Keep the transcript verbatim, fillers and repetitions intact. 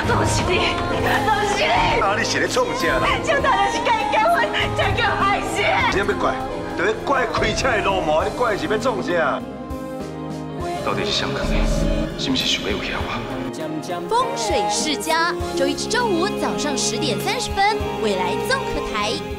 都是你，都是你！ 啊，你是咧创啥啦？ 就当然是该结婚，才叫害死。 今要怪，就要怪开车的路毛，你怪是要创啥？到底是谁讲的？是不是想要有吓我？ 风水世家，周一至周五早上十点三十分，未来综合台。